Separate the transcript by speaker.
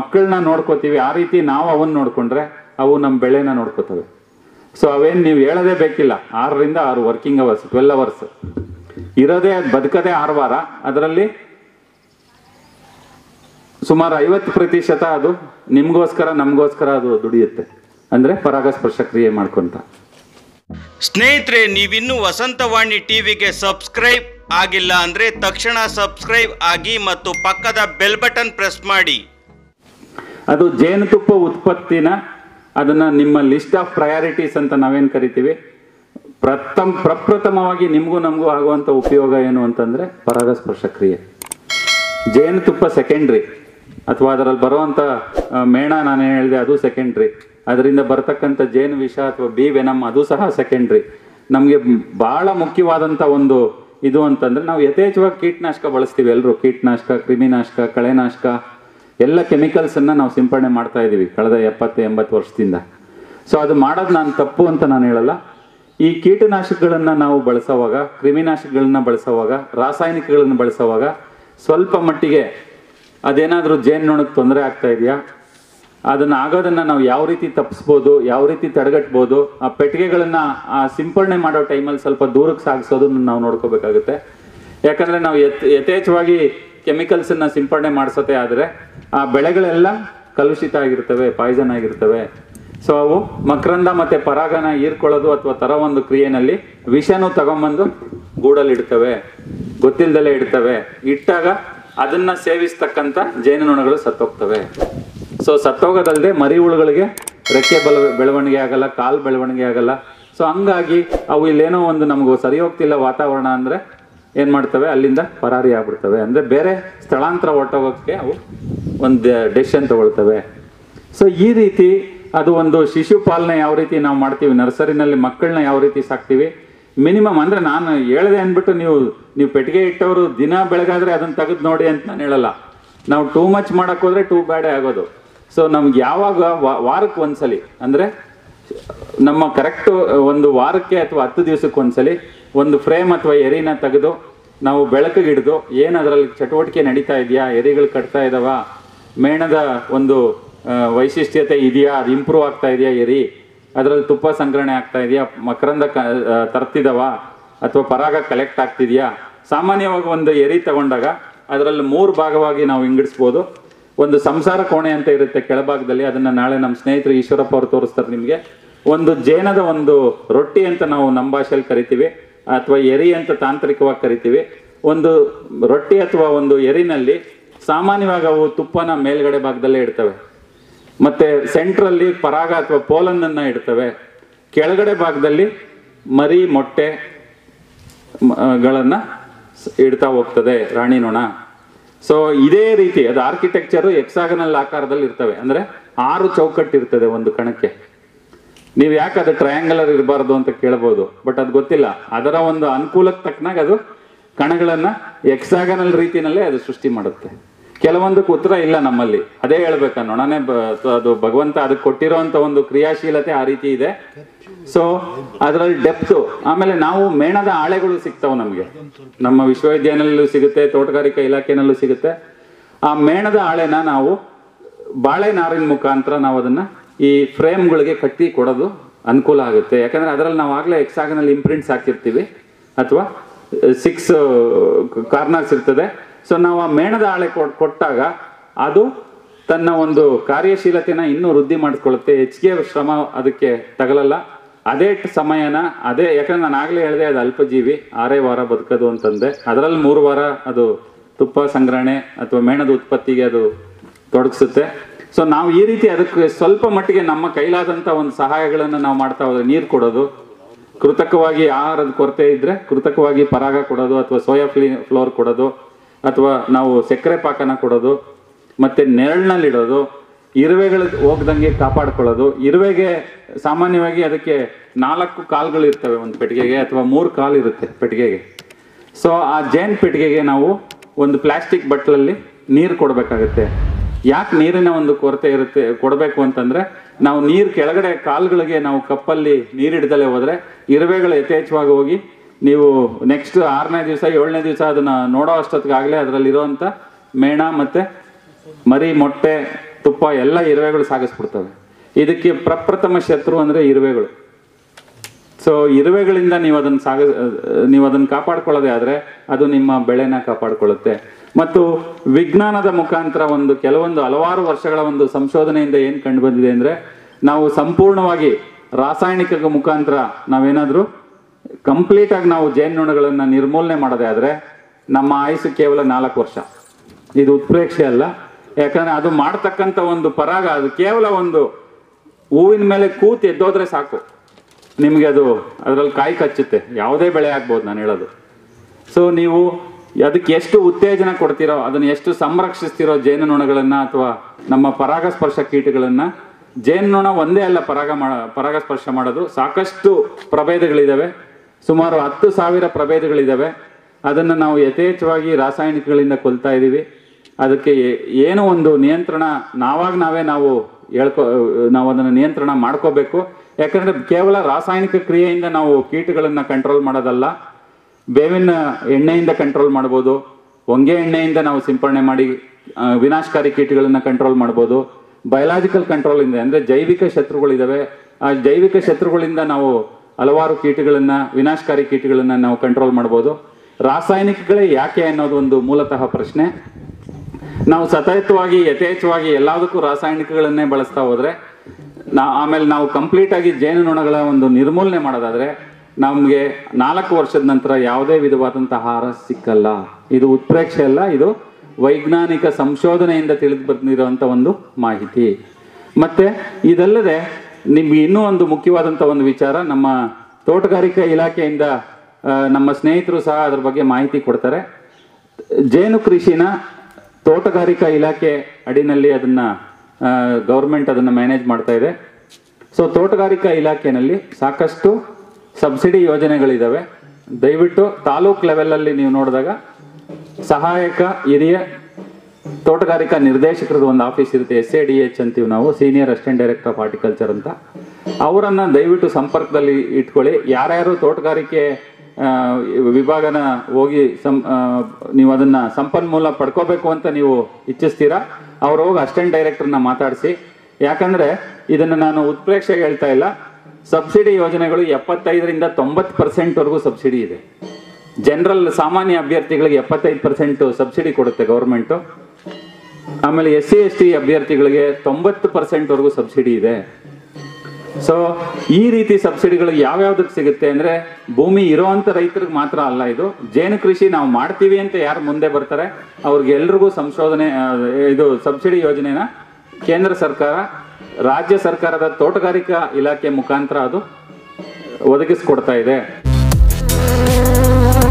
Speaker 1: ಮಕ್ಕಳನ್ನ ನೋಡ್ಕೋತೀವಿ ಆ ರೀತಿ ನಾವು ಅವನ್ನ ನೋಡ್ಕೊಂಡ್ರೆ ಅವು ನಮ್ಮ ಬೆಳೆನ ನೋಡ್ಕೋತವೆ. ಸೊ ಅವೇನು ನೀವು ಹೇಳೋದೇ ಬೇಕಿಲ್ಲ, 6ರಿಂದ 6 ವರ್ಕಿಂಗ್ ಅವರ್ಸ್, 12 ಅವರ್ಸ್ ಇರೋದೇ, ಬದುಕದೇ 6 ವಾರ. ಅದರಲ್ಲಿ ಸುಮಾರು 50% ಅದು ನಿಮ್ಗೋಸ್ಕರ ನಮಗೋಸ್ಕರ ಅದು ದುಡಿಯುತ್ತೆ, ಅಂದರೆ ಪರಾಗಸ್ಪರ್ಶ ಕ್ರಿಯೆ ಮಾಡ್ಕೊಂತ.
Speaker 2: ಸ್ನೇಹಿತರೆ, ನೀವಿನ್ನೂ ವಸಂತವಾಣಿ ಟಿವಿಗೆ ಸಬ್ಸ್ಕ್ರೈಬ್ ಆಗಿಲ್ಲ ಅಂದರೆ ತಕ್ಷಣ ಸಬ್ಸ್ಕ್ರೈಬ್ ಆಗಿ ಮತ್ತು ಪಕ್ಕದ ಬೆಲ್ ಬಟನ್ ಪ್ರೆಸ್ ಮಾಡಿ.
Speaker 1: ಅದು ಜೇನುತುಪ್ಪ ಉತ್ಪತ್ತಿನ ಅದನ್ನು ನಿಮ್ಮ ಲಿಸ್ಟ್ ಆಫ್ ಪ್ರಯಾರಿಟೀಸ್ ಅಂತ ನಾವೇನು ಕರಿತೀವಿ, ಪ್ರಪ್ರಥಮವಾಗಿ ನಿಮಗೂ ನಮಗೂ ಆಗುವಂಥ ಉಪಯೋಗ ಏನು ಅಂತಂದರೆ ಪರಾಗಸ್ಪರ್ಶ ಕ್ರಿಯೆ. ಜೇನುತುಪ್ಪ ಸೆಕೆಂಡ್ರಿ, ಅಥವಾ ಅದರಲ್ಲಿ ಬರುವಂಥ ಮೇಣ ನಾನು ಹೇಳಿದೆ ಅದು ಸೆಕೆಂಡ್ರಿ. ಅದರಿಂದ ಬರ್ತಕ್ಕಂಥ ಜೇನು ವಿಷ ಅಥವಾ ಬಿ ವೆನಮ್ ಅದು ಸಹ ಸೆಕೆಂಡ್ರಿ. ನಮಗೆ ಭಾಳ ಮುಖ್ಯವಾದಂಥ ಒಂದು ಇದು ಅಂತಂದರೆ, ನಾವು ಯಥೇಚ್ಛವಾಗಿ ಕೀಟನಾಶಕ ಬಳಸ್ತೀವಿ ಎಲ್ಲರೂ. ಕೀಟನಾಶಕ, ಕ್ರಿಮಿನಾಶಕ, ಕಳೆನಾಶಕ ಎಲ್ಲ ಕೆಮಿಕಲ್ಸನ್ನು ನಾವು ಸಿಂಪಡಣೆ ಮಾಡ್ತಾ ಇದ್ದೀವಿ ಕಳೆದ 70-80 ವರ್ಷದಿಂದ. ಸೊ ಅದು ಮಾಡೋದು ನಾನು ತಪ್ಪು ಅಂತ ನಾನು ಹೇಳಲ್ಲ. ಈ ಕೀಟನಾಶಕಗಳನ್ನು ನಾವು ಬಳಸೋವಾಗ, ಕ್ರಿಮಿನಾಶಕಗಳನ್ನ ಬಳಸೋವಾಗ, ರಾಸಾಯನಿಕಗಳನ್ನು ಬಳಸೋವಾಗ ಸ್ವಲ್ಪ ಮಟ್ಟಿಗೆ ಅದೇನಾದರೂ ಜೇನುನೊಣಕ್ಕೆ ತೊಂದರೆ ಆಗ್ತಾ ಇದೆಯಾ, ಅದನ್ನು ಆಗೋದನ್ನು ನಾವು ಯಾವ ರೀತಿ ತಪ್ಪಿಸ್ಬೋದು, ಯಾವ ರೀತಿ ತಡೆಗಟ್ಬೋದು, ಆ ಪೆಟ್ಟಿಗೆಗಳನ್ನು ಆ ಸಿಂಪಡಣೆ ಮಾಡೋ ಟೈಮಲ್ಲಿ ಸ್ವಲ್ಪ ದೂರಕ್ಕೆ ಸಾಗಿಸೋದನ್ನು ನಾವು ನೋಡ್ಕೋಬೇಕಾಗುತ್ತೆ. ಯಾಕಂದರೆ ನಾವು ಯಥೇಚ್ಛವಾಗಿ ಕೆಮಿಕಲ್ಸನ್ನು ಸಿಂಪಡಣೆ ಮಾಡಿಸೋದೇ ಆದರೆ ಆ ಬೆಳೆಗಳೆಲ್ಲ ಕಲುಷಿತ ಆಗಿರ್ತವೆ, ಪಾಯ್ಸನ್ ಆಗಿರ್ತವೆ. ಸೊ ಅವು ಮಕರಂದ ಮತ್ತು ಪರಾಗನ ಹೀರ್ಕೊಳ್ಳೋದು ಅಥವಾ ಥರ ಒಂದು ಕ್ರಿಯೆಯಲ್ಲಿ ವಿಷನೂ ತಗೊಂಬಂದು ಗೂಡಲ್ಲಿ ಇಡ್ತವೆ, ಗೊತ್ತಿಲ್ಲದಲ್ಲೇ ಇಡ್ತವೆ. ಇಟ್ಟಾಗ ಅದನ್ನು ಸೇವಿಸ್ತಕ್ಕಂಥ ಜೇನುನೊಣಗಳು ಸತ್ತೋಗ್ತವೆ. ಸೊ ಸತ್ತೋಗೋದಲ್ಲದೆ ಮರಿ ಹುಳುಗಳಿಗೆ ರೆಕ್ಕೆ ಬೆಳವಣಿಗೆ ಆಗಲ್ಲ, ಕಾಲು ಬೆಳವಣಿಗೆ ಆಗಲ್ಲ. ಸೊ ಹಂಗಾಗಿ ಅವು ಇಲ್ಲೇನೋ ಒಂದು ನಮಗೂ ಸರಿ ಹೋಗ್ತಿಲ್ಲ ವಾತಾವರಣ ಅಂದರೆ ಏನು ಮಾಡ್ತವೆ, ಅಲ್ಲಿಂದ ಪರಾರಿ ಆಗ್ಬಿಡ್ತವೆ. ಅಂದರೆ ಬೇರೆ ಸ್ಥಳಾಂತರ ಹೊರಟೋಗೋಕ್ಕೆ ಅವು ಒಂದು ಡೆಸಿಷನ್ ತಗೊಳ್ತವೆ. ಸೊ ಈ ರೀತಿ ಅದು ಒಂದು ಶಿಶು ಪಾಲನೆ ಯಾವ ರೀತಿ ನಾವು ಮಾಡ್ತೀವಿ, ನರ್ಸರಿನಲ್ಲಿ ಮಕ್ಕಳನ್ನ ಯಾವ ರೀತಿ ಸಾಕ್ತೀವಿ, ಮಿನಿಮಮ್ ಅಂದರೆ ನಾನು ಹೇಳಿದೆ ಅಂದ್ಬಿಟ್ಟು ನೀವು ಪೆಟ್ಟಿಗೆ ಇಟ್ಟವರು ದಿನ ಬೆಳಗಾದರೆ ಅದನ್ನು ತೆಗೆದು ನೋಡಿ ಅಂತ ನಾನು ಹೇಳಲ್ಲ. ನಾವು ಟೂ ಮಚ್ ಮಾಡೋಕ್ಕೆ ಹೋದರೆ ಟೂ ಬ್ಯಾಡೇ ಆಗೋದು. ಸೊ ನಮ್ಗೆ ಯಾವಾಗ ವಾರಕ್ಕೆ ಒಂದ್ಸಲಿ, ಅಂದರೆ ನಮ್ಮ ಕರೆಕ್ಟು ಒಂದು ವಾರಕ್ಕೆ ಅಥವಾ 10 ದಿವಸಕ್ಕೆ ಒಂದ್ಸಲಿ ಒಂದು ಫ್ರೇಮ್ ಅಥವಾ ಎರಿನ ತೆಗೆದು ನಾವು ಬೆಳಕಿಗೆ ಹಿಡಿದು ಏನು ಅದರಲ್ಲಿ ಚಟುವಟಿಕೆ ನಡೀತಾ ಇದೆಯಾ, ಎರಿಗಳು ಕಟ್ತಾ ಇದ್ದಾವ, ಮೇಣದ ಒಂದು ವೈಶಿಷ್ಟ್ಯತೆ ಇದೆಯಾ, ಅದು ಇಂಪ್ರೂವ್ ಆಗ್ತಾ ಇದೆಯಾ, ಎರಿ ಅದರಲ್ಲಿ ತುಪ್ಪ ಸಂಗ್ರಹಣೆ ಆಗ್ತಾ ಇದೆಯಾ, ಮಕರಂದ ತರ್ತಿದವ ಅಥವಾ ಪರಾಗ ಕಲೆಕ್ಟ್ ಆಗ್ತಿದೆಯಾ. ಸಾಮಾನ್ಯವಾಗಿ ಒಂದು ಎರಿ ತಗೊಂಡಾಗ ಅದರಲ್ಲಿ 3 ಭಾಗವಾಗಿ ನಾವು ವಿಂಗಡಿಸ್ಬೋದು. ಒಂದು ಸಂಸಾರ ಕೋಣೆ ಅಂತ ಇರುತ್ತೆ ಕೆಳಭಾಗದಲ್ಲಿ, ಅದನ್ನು ನಾಳೆ ನಮ್ಮ ಸ್ನೇಹಿತರು ಈಶ್ವರಪ್ಪ ಅವರು ತೋರಿಸ್ತಾರೆ ನಿಮಗೆ. ಒಂದು ಜೇನದ ಒಂದು ರೊಟ್ಟಿ ಅಂತ ನಾವು ನಮ್ಮ ಭಾಷೆಯಲ್ಲಿ ಕರಿತೀವಿ, ಅಥವಾ ಎರಿ ಅಂತ ತಾಂತ್ರಿಕವಾಗಿ ಕರಿತೀವಿ. ಒಂದು ರೊಟ್ಟಿ ಅಥವಾ ಒಂದು ಎರಿನಲ್ಲಿ ಸಾಮಾನ್ಯವಾಗಿ ಅವು ತುಪ್ಪನ ಮೇಲ್ಗಡೆ ಭಾಗದಲ್ಲೇ ಇಡ್ತವೆ, ಮತ್ತು ಸೆಂಟ್ರಲ್ಲಿ ಪರಾಗ ಅಥವಾ ಪೋಲನ್ನನ್ನು ಇಡ್ತವೆ. ಕೆಳಗಡೆ ಭಾಗದಲ್ಲಿ ಮರಿ ಮೊಟ್ಟೆಗಳನ್ನು ಇಡ್ತಾ ಹೋಗ್ತದೆ ರಾಣಿ ನೊಣ. ಸೊ ಇದೇ ರೀತಿ ಅದು ಆರ್ಕಿಟೆಕ್ಚರು ಹೆಕ್ಸಾಗನಲ್ ಆಕಾರದಲ್ಲಿ ಇರ್ತವೆ, ಅಂದರೆ 6 ಚೌಕಟ್ಟು ಇರ್ತದೆ ಒಂದು ಕಣಕ್ಕೆ. ನೀವು ಯಾಕೆ ಅದು ಟ್ರಯಾಂಗುಲರ್ ಇರಬಾರ್ದು ಅಂತ ಕೇಳ್ಬೋದು, ಬಟ್ ಅದು ಗೊತ್ತಿಲ್ಲ. ಅದರ ಒಂದು ಅನುಕೂಲಕ್ಕೆ ತಕ್ಕನಾಗ ಅದು ಕಣಗಳನ್ನು ಹೆಕ್ಸಾಗನಲ್ ರೀತಿಯಲ್ಲೇ ಅದು ಸೃಷ್ಟಿ ಮಾಡುತ್ತೆ. ಕೆಲವೊಂದಕ್ಕೆ ಉತ್ತರ ಇಲ್ಲ ನಮ್ಮಲ್ಲಿ, ಅದೇ ಹೇಳ್ಬೇಕಾ, ನೊಣನೇ ಅದು ಭಗವಂತ ಅದಕ್ಕೆ ಕೊಟ್ಟಿರೋಂಥ ಒಂದು ಕ್ರಿಯಾಶೀಲತೆ ಆ ರೀತಿ ಇದೆ. ಸೊ ಅದರಲ್ಲಿ ಡೆಪ್ತು. ಆಮೇಲೆ ನಾವು ಮೇಣದ ಹಾಳೆಗಳು ಸಿಗ್ತಾವೆ ನಮಗೆ, ನಮ್ಮ ವಿಶ್ವವಿದ್ಯಾಲಯದಲ್ಲೂ ಸಿಗುತ್ತೆ, ತೋಟಗಾರಿಕಾ ಇಲಾಖೆನಲ್ಲೂ ಸಿಗುತ್ತೆ. ಆ ಮೇಣದ ಹಾಳೆನ ನಾವು ಬಾಳೆ ನಾರಿನ ಮುಖಾಂತರ ನಾವು ಅದನ್ನು ಈ ಫ್ರೇಮ್ಗಳಿಗೆ ಕಟ್ಟಿ ಕೊಡೋದು ಅನುಕೂಲ ಆಗುತ್ತೆ. ಯಾಕಂದರೆ ಅದರಲ್ಲಿ ನಾವು ಆಗಲೇ ಹೆಕ್ಸಾಗನಲ್ ಇಂಪ್ರಿಂಟ್ಸ್ ಹಾಕಿರ್ತೀವಿ, ಅಥವಾ 6 ಕಾರ್ನರ್ಸ್ ಇರ್ತದೆ. ಸೊ ನಾವು ಆ ಮೇಣದ ಹಾಳೆ ಕೊಟ್ಟಾಗ ಅದು ತನ್ನ ಒಂದು ಕಾರ್ಯಶೀಲತೆನ ಇನ್ನೂ ವೃದ್ಧಿ ಮಾಡಿಸ್ಕೊಳ್ಳುತ್ತೆ. ಹೆಚ್ಚಿಗೆ ಶ್ರಮ ಅದಕ್ಕೆ ತಗಲಲ್ಲ. ಅದೇ ಸಮಯನ ಯಾಕಂದ್ರೆ ನಾನು ಆಗಲೇ ಹೇಳಿದೆ ಅದು ಅಲ್ಪಜೀವಿ, 6 ವಾರ ಬದುಕೋದು ಅಂತಂದೆ. ಅದರಲ್ಲಿ 3 ವಾರ ಅದು ತುಪ್ಪ ಸಂಗ್ರಹಣೆ ಅಥವಾ ಮೇಣದ ಉತ್ಪತ್ತಿಗೆ ಅದು ತೊಡಗಿಸುತ್ತೆ. ಸೊ ನಾವು ಈ ರೀತಿ ಅದಕ್ಕೆ ಸ್ವಲ್ಪ ಮಟ್ಟಿಗೆ ನಮ್ಮ ಕೈಲಾದಂಥ ಒಂದು ಸಹಾಯಗಳನ್ನು ನಾವು ಮಾಡ್ತಾ ಹೋದ್ರೆ, ನೀರು ಕೊಡೋದು, ಕೃತಕವಾಗಿ ಆಹಾರದ ಕೊರತೆ ಇದ್ದರೆ ಕೃತಕವಾಗಿ ಪರಾಗ ಕೊಡೋದು, ಅಥವಾ ಸೋಯಾ ಫ್ಲೋರ್ ಕೊಡೋದು, ಅಥವಾ ನಾವು ಸಕ್ಕರೆ ಪಾಕನ ಕೊಡೋದು, ಮತ್ತು ನೆರಳಿನಲ್ಲಿಡೋದು, ಇರುವೆಗಳು ಹೋಗ್ದಂಗೆ ಕಾಪಾಡ್ಕೊಳ್ಳೋದು. ಇರುವೆಗೆ ಸಾಮಾನ್ಯವಾಗಿ ಅದಕ್ಕೆ 4 ಕಾಲುಗಳು ಇರ್ತವೆ ಒಂದು ಪೆಟ್ಟಿಗೆಗೆ, ಅಥವಾ 3 ಕಾಲು ಇರುತ್ತೆ ಪೆಟ್ಟಿಗೆಗೆ. ಸೊ ಆ ಜೇನು ಪೆಟ್ಟಿಗೆಗೆ ನಾವು ಒಂದು ಪ್ಲಾಸ್ಟಿಕ್ ಬಟ್ಲಲ್ಲಿ ನೀರು ಕೊಡಬೇಕಾಗುತ್ತೆ. ಯಾಕೆ ನೀರಿನ ಒಂದು ಕೊರತೆ ಕೊಡಬೇಕು ಅಂತಂದರೆ, ನಾವು ನೀರು ಕೆಳಗಡೆ ಕಾಲುಗಳಿಗೆ ನಾವು ಕಪ್ಪಲ್ಲಿ ನೀರಿಡ್ದಲೇ ಹೋದರೆ ಇರುವೆಗಳು ಯಥೇಚ್ಛವಾಗಿ ಹೋಗಿ, ನೀವು ನೆಕ್ಸ್ಟ್ 6ನೇ ದಿವಸ 7ನೇ ದಿವಸ ಅದನ್ನು ನೋಡೋ ಅಷ್ಟೊತ್ತಿಗಾಗಲೇ ಅದರಲ್ಲಿರೋವಂಥ ಮೇಣ ಮತ್ತು ಮರಿ ಮೊಟ್ಟೆ ತುಪ್ಪ ತುಪ್ಪ ಎಲ್ಲ ಇರುವೆಗಳು ಸಾಗಿಸ್ಬಿಡ್ತವೆ. ಇದಕ್ಕೆ ಪ್ರಪ್ರಥಮ ಶತ್ರು ಅಂದರೆ ಇರುವೆಗಳು. ಸೊ ಇರುವೆಗಳಿಂದ ನೀವು ಅದನ್ನು ಕಾಪಾಡ್ಕೊಳ್ಳೋದೇ ಆದರೆ ಅದು ನಿಮ್ಮ ಬೆಳೆನ ಕಾಪಾಡ್ಕೊಳ್ಳುತ್ತೆ. ಮತ್ತು ವಿಜ್ಞಾನದ ಮುಖಾಂತರ ಕೆಲವೊಂದು ಹಲವಾರು ವರ್ಷಗಳ ಸಂಶೋಧನೆಯಿಂದ ಏನು ಕಂಡು ಬಂದಿದೆ ಅಂದರೆ, ನಾವು ಸಂಪೂರ್ಣವಾಗಿ ರಾಸಾಯನಿಕ ಮುಖಾಂತರ ನಾವೇನಾದರೂ ಕಂಪ್ಲೀಟಾಗಿ ನಾವು ಜೇನುನೊಣಗಳನ್ನು ನಿರ್ಮೂಲನೆ ಮಾಡೋದೇ ಆದರೆ ನಮ್ಮ ಆಯುಸ್ಸು ಕೇವಲ 4 ವರ್ಷ. ಇದು ಉತ್ಪ್ರೇಕ್ಷೆ ಅಲ್ಲ, ಯಾಕಂದರೆ ಅದು ಮಾಡ್ತಕ್ಕಂಥ ಪರಾಗ ಅದು ಕೇವಲ ಹೂವಿನ ಮೇಲೆ ಕೂತು ಎದ್ದೋದ್ರೆ ಸಾಕು, ನಿಮಗೆ ಅದರಲ್ಲಿ ಕಾಯಿ ಕಚ್ಚುತ್ತೆ. ಯಾವುದೇ ಬೆಳೆ ಆಗ್ಬೋದು ನಾನು ಹೇಳೋದು. ಸೊ ನೀವು ಅದಕ್ಕೆ ಎಷ್ಟು ಉತ್ತೇಜನ ಕೊಡ್ತೀರೋ, ಅದನ್ನು ಎಷ್ಟು ಸಂರಕ್ಷಿಸ್ತೀರೋ ಜೇನುನೊಣಗಳನ್ನು ಅಥವಾ ನಮ್ಮ ಪರಾಗಸ್ಪರ್ಶ ಕೀಟಗಳನ್ನು. ಜೇನುನೊಣ ಒಂದೇ ಅಲ್ಲ ಪರಾಗಸ್ಪರ್ಶ ಮಾಡೋದು, ಸಾಕಷ್ಟು ಪ್ರಭೇದಗಳಿದ್ದಾವೆ, ಸುಮಾರು 10,000 ಪ್ರಭೇದಗಳಿದ್ದಾವೆ. ಅದನ್ನು ನಾವು ಯಥೇಚ್ಛವಾಗಿ ರಾಸಾಯನಿಕಗಳಿಂದ ಕೊಲ್ತಾ ಇದ್ದೀವಿ. ಅದಕ್ಕೆ ಏನೋ ನಿಯಂತ್ರಣ ನಾವೇ ನಾವು ಅದನ್ನು ನಿಯಂತ್ರಣ ಮಾಡ್ಕೋಬೇಕು. ಯಾಕಂದರೆ ಕೇವಲ ರಾಸಾಯನಿಕ ಕ್ರಿಯೆಯಿಂದ ನಾವು ಕೀಟಗಳನ್ನು ಕಂಟ್ರೋಲ್ ಮಾಡೋದಲ್ಲ, ಬೇವಿನ ಎಣ್ಣೆಯಿಂದ ಕಂಟ್ರೋಲ್ ಮಾಡ್ಬೋದು, ಹೊಂಗೆ ಎಣ್ಣೆಯಿಂದ ನಾವು ಸಿಂಪಡಣೆ ಮಾಡಿ ವಿನಾಶಕಾರಿ ಕೀಟಗಳನ್ನು ಕಂಟ್ರೋಲ್ ಮಾಡ್ಬೋದು. ಬಯಲಾಜಿಕಲ್ ಕಂಟ್ರೋಲಿಂದ ಅಂದರೆ ಜೈವಿಕ ಶತ್ರುಗಳಿದ್ದಾವೆ, ಆ ಜೈವಿಕ ಶತ್ರುಗಳಿಂದ ನಾವು ಹಲವಾರು ಕೀಟಗಳನ್ನು, ವಿನಾಶಕಾರಿ ಕೀಟಗಳನ್ನು ನಾವು ಕಂಟ್ರೋಲ್ ಮಾಡ್ಬೋದು. ರಾಸಾಯನಿಕಗಳೇ ಯಾಕೆ ಅನ್ನೋದು ಮೂಲತಃ ಪ್ರಶ್ನೆ. ನಾವು ಸತತವಾಗಿ ಯಥೇಚ್ಛವಾಗಿ ಎಲ್ಲದಕ್ಕೂ ರಾಸಾಯನಿಕಗಳನ್ನೇ ಬಳಸ್ತಾ ಹೋದರೆ ಆಮೇಲೆ ನಾವು ಕಂಪ್ಲೀಟಾಗಿ ಜೇನುನೊಣಗಳ ನಿರ್ಮೂಲನೆ ಮಾಡೋದಾದರೆ ನಮಗೆ 4 ವರ್ಷದ ನಂತರ ಯಾವುದೇ ವಿಧವಾದಂಥ ಆಹಾರ ಸಿಕ್ಕಲ್ಲ. ಇದು ಉತ್ಪ್ರೇಕ್ಷೆ ಅಲ್ಲ, ಇದು ವೈಜ್ಞಾನಿಕ ಸಂಶೋಧನೆಯಿಂದ ತಿಳಿದು ಬಂದಿರುವಂಥ ಮಾಹಿತಿ. ಮತ್ತು ಇದಲ್ಲದೆ ನಿಮ್ಗೆ ಇನ್ನೂ ಮುಖ್ಯವಾದಂಥ ವಿಚಾರ, ನಮ್ಮ ತೋಟಗಾರಿಕಾ ಇಲಾಖೆಯಿಂದ ನಮ್ಮ ಸ್ನೇಹಿತರು ಸಹ ಅದ್ರ ಬಗ್ಗೆ ಮಾಹಿತಿ ಕೊಡ್ತಾರೆ. ಜೇನು ಕೃಷಿನ ತೋಟಗಾರಿಕಾ ಇಲಾಖೆ ಅಡಿನಲ್ಲಿ ಗೌರ್ಮೆಂಟ್ ಅದನ್ನು ಮ್ಯಾನೇಜ್ ಮಾಡ್ತಾ ಇದೆ. ಸೊ ತೋಟಗಾರಿಕಾ ಇಲಾಖೆಯಲ್ಲಿ ಸಾಕಷ್ಟು ಸಬ್ಸಿಡಿ ಯೋಜನೆಗಳಿದ್ದಾವೆ. ದಯವಿಟ್ಟು ತಾಲೂಕ್ ಲೆವೆಲಲ್ಲಿ ನೀವು ನೋಡಿದಾಗ ಸಹಾಯಕ ಹಿರಿಯ ತೋಟಗಾರಿಕಾ ನಿರ್ದೇಶಕರದ್ದು ಆಫೀಸ್ ಇರುತ್ತೆ, SADH ಅಂತೀವಿ ನಾವು, senior assistant director of horticulture ಅಂತ. ಅವರನ್ನು ದಯವಿಟ್ಟು ಸಂಪರ್ಕದಲ್ಲಿ ಇಟ್ಕೊಳ್ಳಿ. ಯಾರ್ಯಾರು ತೋಟಗಾರಿಕೆ ವಿಭಾಗನ ಹೋಗಿ ನೀವು ಅದನ್ನು ಸಂಪನ್ಮೂಲ ಪಡ್ಕೋಬೇಕು ಅಂತ ನೀವು ಇಚ್ಛಿಸ್ತೀರಾ, ಅವ್ರು ಹೋಗಿ ಅಸಿಸ್ಟೆಂಟ್ ಡೈರೆಕ್ಟರ್ನ ಮಾತಾಡಿಸಿ. ಯಾಕಂದರೆ ಇದನ್ನು ನಾನು ಉತ್ಪ್ರೇಕ್ಷೆಗೆ ಹೇಳ್ತಾ ಇಲ್ಲ, ಸಬ್ಸಿಡಿ ಯೋಜನೆಗಳು 75ರಿಂದ 90% ಸಬ್ಸಿಡಿ ಇದೆ. ಜನರಲ್ ಸಾಮಾನ್ಯ ಅಭ್ಯರ್ಥಿಗಳಿಗೆ 75% ಸಬ್ಸಿಡಿ ಕೊಡುತ್ತೆ ಗೌರ್ಮೆಂಟು. ಆಮೇಲೆ SC/ST ಅಭ್ಯರ್ಥಿಗಳಿಗೆ 90% ಸಬ್ಸಿಡಿ ಇದೆ. ಸೊ ಈ ರೀತಿ ಸಬ್ಸಿಡಿಗಳು ಯಾವ್ಯಾವ್ದಕ್ಕೆ ಸಿಗುತ್ತೆ ಅಂದರೆ ಭೂಮಿ ಇರೋವಂಥ ರೈತರಿಗೆ ಮಾತ್ರ ಅಲ್ಲ. ಇದು ಜೇನು ಕೃಷಿ ನಾವು ಮಾಡ್ತೀವಿ ಅಂತ ಯಾರು ಮುಂದೆ ಬರ್ತಾರೆ ಅವ್ರಿಗೆ ಎಲ್ರಿಗೂ ಸಬ್ಸಿಡಿ ಯೋಜನೆನ ಕೇಂದ್ರ ಸರ್ಕಾರ, ರಾಜ್ಯ ಸರ್ಕಾರದ ತೋಟಗಾರಿಕಾ ಇಲಾಖೆ ಮುಖಾಂತರ ಅದು ಒದಗಿಸ್ಕೊಡ್ತಾ ಇದೆ.